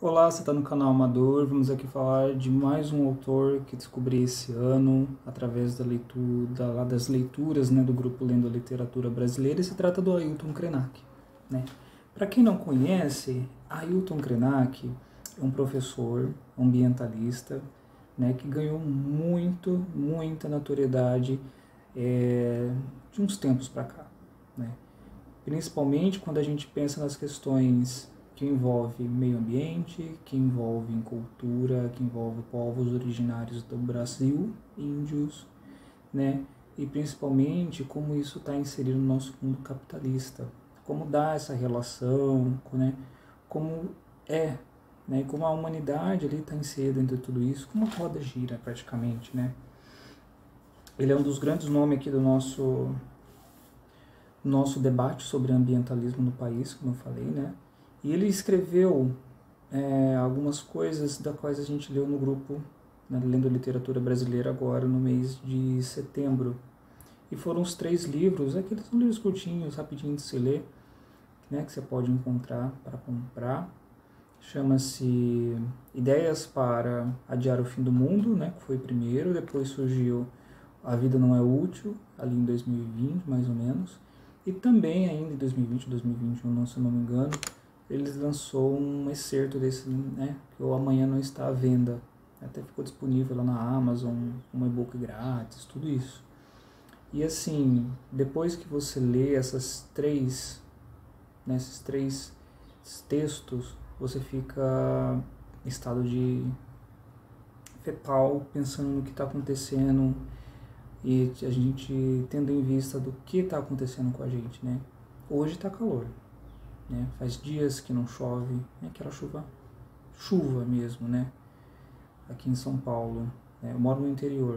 Olá, você está no canal Amador. Vamos aqui falar de mais um autor que descobri esse ano através da leitura, das leituras, né, do grupo Lendo a Literatura Brasileira. E se trata do Ailton Krenak, né? Para quem não conhece, Ailton Krenak é um professor ambientalista, né, que ganhou muita notoriedade de uns tempos para cá, né? Principalmente quando a gente pensa nas questões que envolve meio ambiente, que envolve cultura, que envolve povos originários do Brasil, índios, né? E principalmente como isso está inserido no nosso mundo capitalista, como dá essa relação, né? Como é, né? Como a humanidade ali está inserida dentro de tudo isso, como a roda gira praticamente, né? Ele é um dos grandes nomes aqui do nosso debate sobre ambientalismo no país, como eu falei, né? E ele escreveu algumas coisas das quais a gente leu no grupo, né, Lendo Literatura Brasileira agora no mês de setembro. E foram os 3 livros, aqueles são livros curtinhos, rapidinho de se ler, né, que você pode encontrar para comprar. Chama-se Ideias para Adiar o Fim do Mundo, né, que foi o primeiro, depois surgiu A Vida Não É Útil, ali em 2020, mais ou menos. E também ainda em 2020, 2021, se eu não me engano, eles lançou um excerto desse, né, que o Amanhã Não Está à Venda. Até ficou disponível lá na Amazon, um e-book grátis, tudo isso. E assim, depois que você lê esses três textos, você fica em estado de fetal, pensando no que está acontecendo e a gente tendo em vista do que está acontecendo com a gente, né? Hoje está calor, né? Faz dias que não chove, né? Aquela chuva mesmo, né? Aqui em São Paulo, né? Eu moro no interior,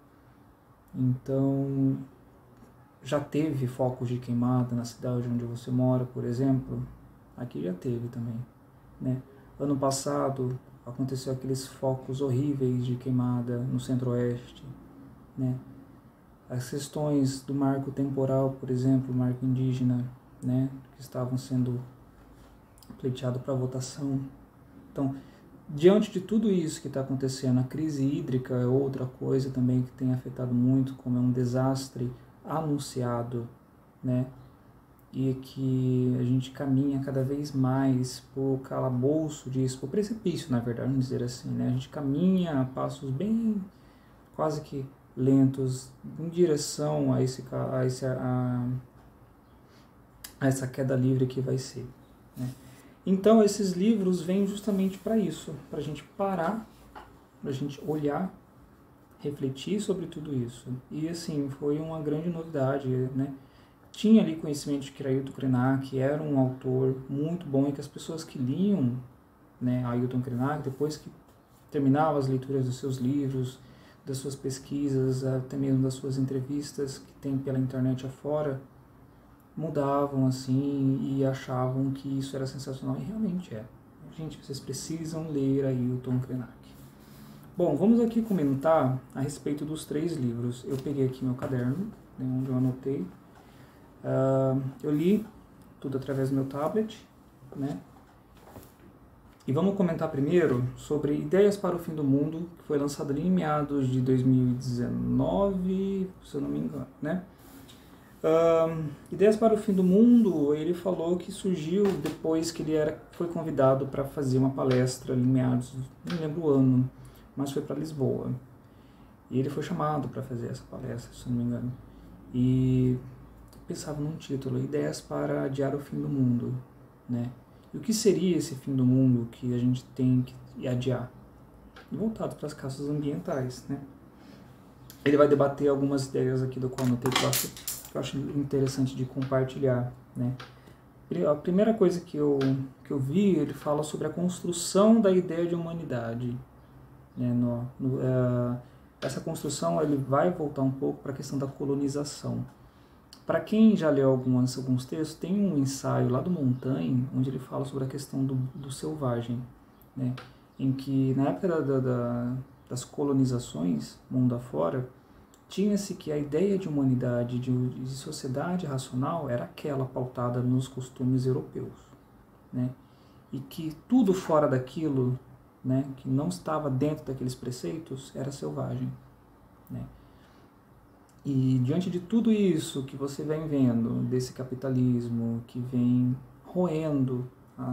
então já teve focos de queimada na cidade onde você mora, por exemplo? Aqui já teve também, né? Ano passado aconteceu aqueles focos horríveis de queimada no centro-oeste, né? As questões do marco temporal, por exemplo, o marco indígena, né, que estavam sendo pleiteado para votação. Então, diante de tudo isso que está acontecendo, a crise hídrica é outra coisa também que tem afetado muito, como é um desastre anunciado, né, e que a gente caminha cada vez mais por calabouço disso, por precipício, na verdade, vamos dizer assim, né, a gente caminha a passos bem quase que lentos em direção a essa queda livre que vai ser, né? Então esses livros vêm justamente para isso, para a gente parar, para a gente olhar, refletir sobre tudo isso. E assim, foi uma grande novidade, né? Tinha ali conhecimento de que Ailton Krenak era um autor muito bom e que as pessoas que liam, né, Ailton Krenak, depois que terminavam as leituras dos seus livros, das suas pesquisas, até mesmo das suas entrevistas que tem pela internet afora, mudavam assim e achavam que isso era sensacional, e realmente é. Gente, vocês precisam ler Ailton Krenak. Bom, vamos aqui comentar a respeito dos 3 livros. Eu peguei aqui meu caderno, né, onde eu anotei. Eu li tudo através do meu tablet, né? E vamos comentar primeiro sobre Ideias para o Fim do Mundo, que foi lançado ali em meados de 2019, se eu não me engano, né? Ideias para o Fim do Mundo, ele falou que surgiu depois que ele foi convidado para fazer uma palestra em meados, não lembro o ano, mas foi para Lisboa. E ele foi chamado para fazer essa palestra, se eu não me engano. E pensava num título, Ideias para Adiar o Fim do Mundo, né? E o que seria esse fim do mundo que a gente tem que adiar? Voltado para as causas ambientais, né? Ele vai debater algumas ideias aqui do qual eu anotei que eu acho interessante de compartilhar, né? A primeira coisa que eu vi, ele fala sobre a construção da ideia de humanidade, né? Essa construção ele vai voltar um pouco para a questão da colonização. Para quem já leu alguns textos, tem um ensaio lá do Montaigne, onde ele fala sobre a questão do selvagem, né? Em que na época das colonizações, mundo afora, tinha-se que a ideia de humanidade, de sociedade racional, era aquela pautada nos costumes europeus, né? e que tudo fora daquilo, né, que não estava dentro daqueles preceitos, era selvagem, né? E diante de tudo isso que você vem vendo, desse capitalismo que vem roendo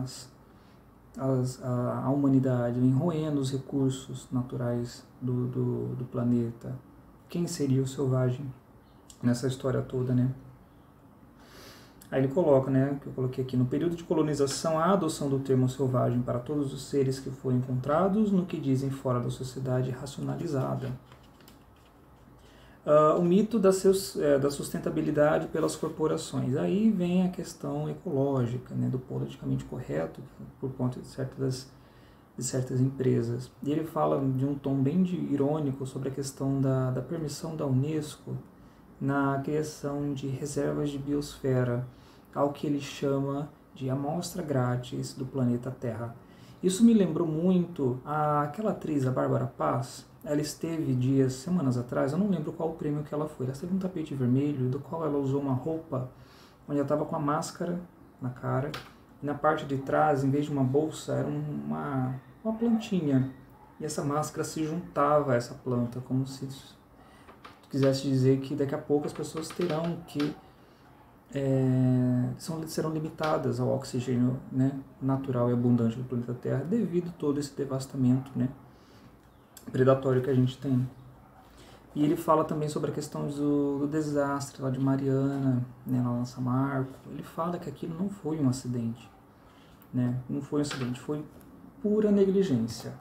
a humanidade, vem roendo os recursos naturais do planeta, quem seria o selvagem nessa história toda, né? Aí ele coloca, né, que eu coloquei aqui, no período de colonização, a adoção do termo selvagem para todos os seres que foram encontrados no que dizem fora da sociedade racionalizada. O mito da sustentabilidade pelas corporações. Aí vem a questão ecológica, né, do politicamente correto por conta de certas empresas. E ele fala de um tom bem irônico sobre a questão da permissão da Unesco na criação de reservas de biosfera, ao que ele chama de amostra grátis do planeta Terra. Isso me lembrou muito aquela atriz, a Bárbara Paz. Ela esteve semanas atrás, eu não lembro qual o prêmio que ela foi. Ela esteve num tapete vermelho, do qual ela usou uma roupa onde ela estava com a máscara na cara. E na parte de trás, em vez de uma bolsa, era uma plantinha. E essa máscara se juntava a essa planta, como se quisesse dizer que daqui a pouco as pessoas terão que serão limitadas ao oxigênio, né, natural e abundante do planeta Terra devido a todo esse devastamento, né, predatório que a gente tem. E ele fala também sobre a questão do desastre lá de Mariana, né, lá na São Marco. Ele fala que aquilo não foi um acidente, né, não foi um acidente, foi pura negligência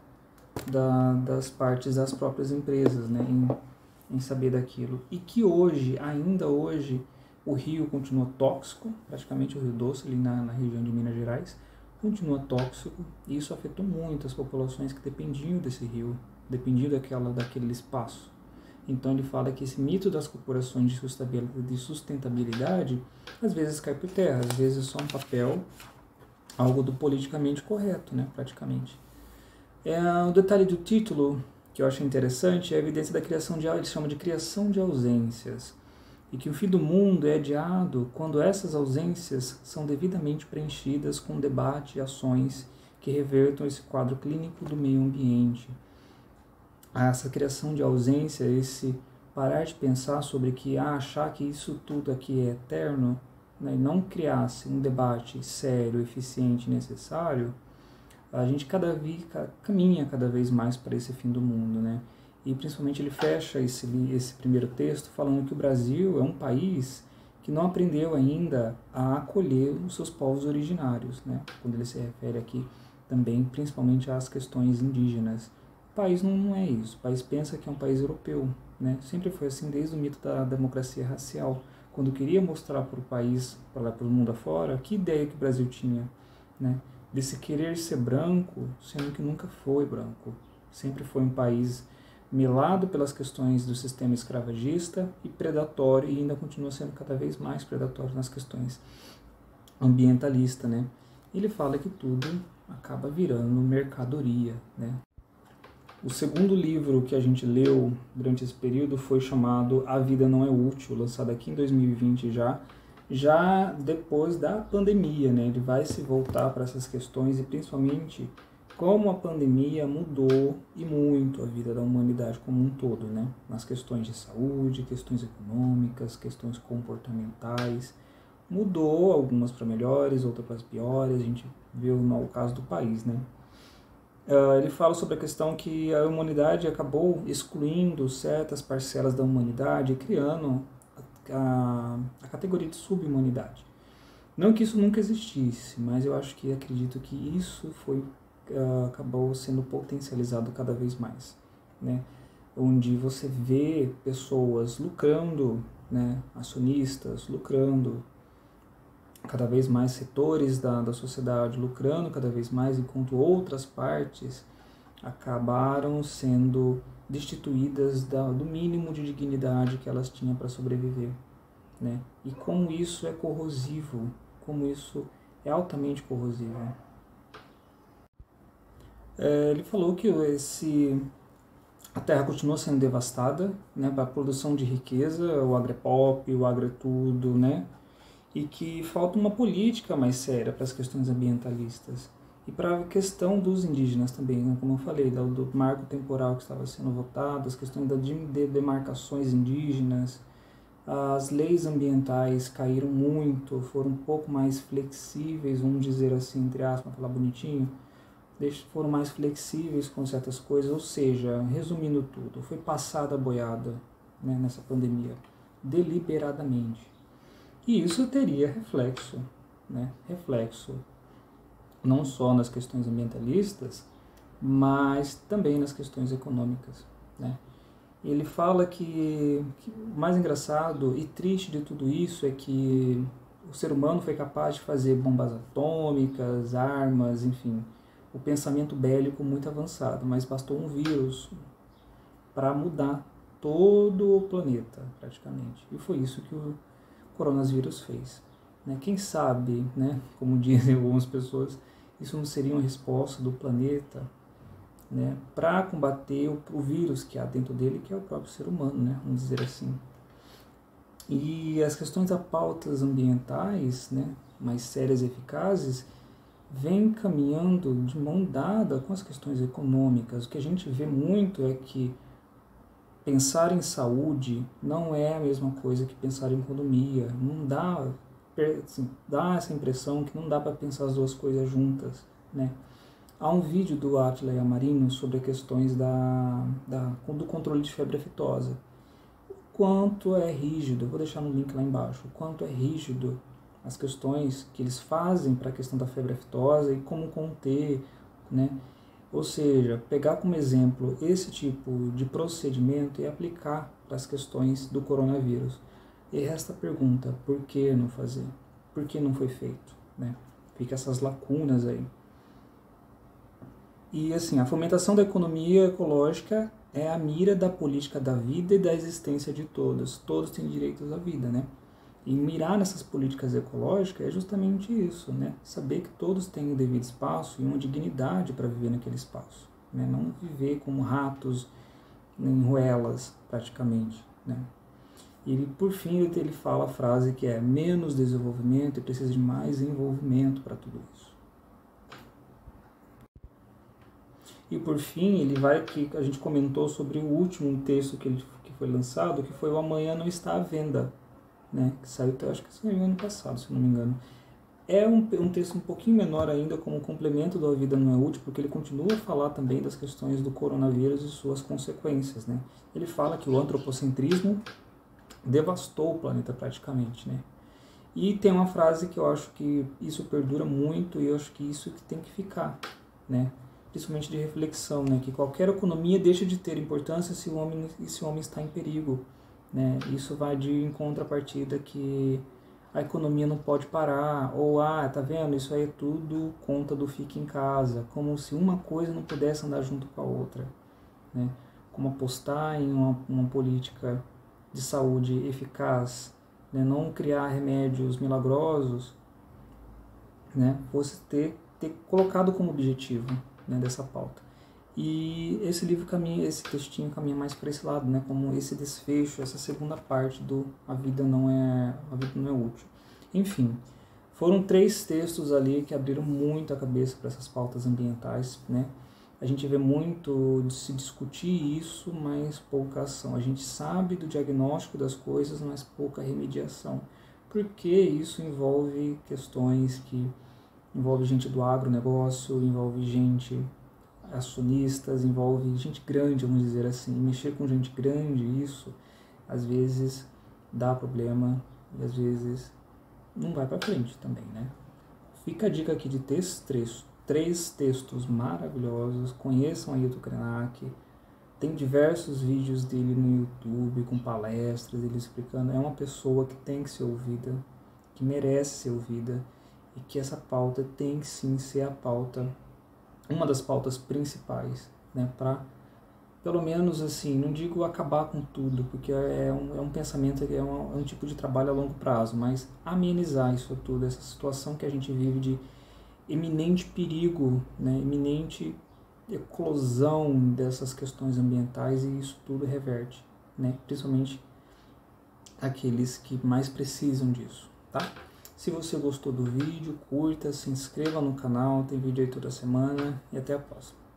das partes das próprias empresas, né, em saber daquilo. E que hoje, ainda hoje, o rio continua tóxico, praticamente o Rio Doce, ali na região de Minas Gerais, continua tóxico, e isso afetou muito as populações que dependiam desse rio, dependiam daquele espaço. Então ele fala que esse mito das corporações de sustentabilidade às vezes cai por terra, às vezes é só um papel, algo do politicamente correto, né, praticamente. O detalhe do título que eu achei interessante é a evidência da criação ele chama de criação de ausências, e que o fim do mundo é adiado quando essas ausências são devidamente preenchidas com debate e ações que revertam esse quadro clínico do meio ambiente. Essa criação de ausência, esse parar de pensar sobre que achar que isso tudo aqui é eterno, né, e não criasse um debate sério, eficiente e necessário, a gente caminha cada vez mais para esse fim do mundo, né? E principalmente ele fecha esse primeiro texto falando que o Brasil é um país que não aprendeu ainda a acolher os seus povos originários, né? Quando ele se refere aqui também principalmente às questões indígenas. O país não é isso, o país pensa que é um país europeu, né? Sempre foi assim desde o mito da democracia racial, quando queria mostrar para o país, para o mundo afora, que ideia que o Brasil tinha, né? De se querer ser branco, sendo que nunca foi branco. Sempre foi um país melado pelas questões do sistema escravagista e predatório, e ainda continua sendo cada vez mais predatório nas questões ambientalistas, né? Ele fala que tudo acaba virando mercadoria, né? O segundo livro que a gente leu durante esse período foi chamado A Vida Não é Útil, lançado aqui em 2020 já depois da pandemia, né? Ele vai se voltar para essas questões e principalmente como a pandemia mudou e muito a vida da humanidade como um todo, né? Nas questões de saúde, questões econômicas, questões comportamentais. Mudou algumas para melhores, outras para piores, a gente viu no caso do país, né? Ele fala sobre a questão que a humanidade acabou excluindo certas parcelas da humanidade e criando a categoria de sub-humanidade. Não que isso nunca existisse, mas eu acredito que isso acabou sendo potencializado cada vez mais, né? Onde você vê pessoas lucrando, né? Acionistas lucrando, cada vez mais setores da sociedade lucrando cada vez mais, enquanto outras partes acabaram sendo destituídas do mínimo de dignidade que elas tinham para sobreviver, né? E como isso é corrosivo, como isso é altamente corrosivo. Ele falou que a terra continua sendo devastada, né, para a produção de riqueza, o agropop, o agrotudo, né, e que falta uma política mais séria para as questões ambientalistas. E para a questão dos indígenas também, né? Como eu falei, do marco temporal que estava sendo votado, as questões de demarcações indígenas, as leis ambientais caíram muito, foram um pouco mais flexíveis, vamos dizer assim, entre aspas, falar bonitinho, foram mais flexíveis com certas coisas, ou seja, resumindo tudo, foi passada a boiada, né, nessa pandemia, deliberadamente. E isso teria reflexo, né, reflexo não só nas questões ambientalistas, mas também nas questões econômicas, né. Ele fala que o mais engraçado e triste de tudo isso é que o ser humano foi capaz de fazer bombas atômicas, armas, enfim, o pensamento bélico muito avançado, mas bastou um vírus para mudar todo o planeta, praticamente. E foi isso que o coronavírus fez. Né? Quem sabe, né, como dizem algumas pessoas, isso não seria uma resposta do planeta, né, para combater o vírus que há dentro dele, que é o próprio ser humano, né, vamos dizer assim. E as questões das pautas ambientais, né, mais sérias e eficazes, vêm caminhando de mão dada com as questões econômicas. O que a gente vê muito é que pensar em saúde não é a mesma coisa que pensar em economia. Não dá, assim, dá essa impressão que não dá para pensar as duas coisas juntas, né? Há um vídeo do Átila Yamarino sobre questões do controle de febre aftosa. O quanto é rígido, eu vou deixar no link lá embaixo, o quanto é rígido as questões que eles fazem para a questão da febre aftosa e como conter, né? Ou seja, pegar como exemplo esse tipo de procedimento e aplicar para as questões do coronavírus. E resta a pergunta, por que não fazer? Por que não foi feito? Né? Fica essas lacunas aí. E assim, a fomentação da economia ecológica é a mira da política da vida e da existência de todos. Todos têm direitos à vida, né? E mirar nessas políticas ecológicas é justamente isso, né? Saber que todos têm o devido espaço e uma dignidade para viver naquele espaço, né? Não viver como ratos em ruelas, praticamente, né? E por fim ele fala a frase que é menos desenvolvimento e precisa de mais envolvimento para tudo isso. E por fim, ele vai, que a gente comentou sobre o último texto que foi lançado, que foi o Amanhã Não Está à Venda, né? Que saiu, acho que saiu ano passado, se não me engano. É um texto um pouquinho menor ainda, como complemento do A Vida Não é Útil, porque ele continua a falar também das questões do coronavírus e suas consequências, né? Ele fala que o antropocentrismo devastou o planeta praticamente, né? E tem uma frase que eu acho que isso perdura muito e eu acho que isso que tem que ficar, né? Principalmente de reflexão, né? Que qualquer economia deixa de ter importância se o homem está em perigo, né? Isso vai em contrapartida que a economia não pode parar, ou tá vendo, isso aí é tudo conta do fique em casa, como se uma coisa não pudesse andar junto com a outra, né? Como apostar em uma política de saúde eficaz, né? Não criar remédios milagrosos, né? Fosse ter colocado como objetivo, né, dessa pauta. E esse livro esse textinho caminha mais para esse lado, né, como esse desfecho, essa segunda parte do A Vida Não é Útil. Enfim, foram 3 textos ali que abriram muito a cabeça para essas pautas ambientais, né? A gente vê muito de se discutir isso, mas pouca ação. A gente sabe do diagnóstico das coisas, mas pouca remediação. Porque isso envolve questões que envolve gente do agronegócio, envolve gente acionistas, envolve gente grande, vamos dizer assim. Mexer com gente grande, isso, às vezes dá problema e às vezes não vai para frente também, né? Fica a dica aqui de 3 textos maravilhosos. Conheçam Ailton Krenak. Tem diversos vídeos dele no YouTube, com palestras, ele explicando. É uma pessoa que tem que ser ouvida, que merece ser ouvida, e que essa pauta tem que sim ser a pauta, uma das pautas principais, né, para, pelo menos assim, não digo acabar com tudo, porque é um pensamento, é um tipo de trabalho a longo prazo, mas amenizar isso tudo, essa situação que a gente vive de eminente perigo, né, eminente eclosão dessas questões ambientais, e isso tudo reverte, né, principalmente aqueles que mais precisam disso, tá? Se você gostou do vídeo, curta, se inscreva no canal, tem vídeo aí toda semana e até a próxima.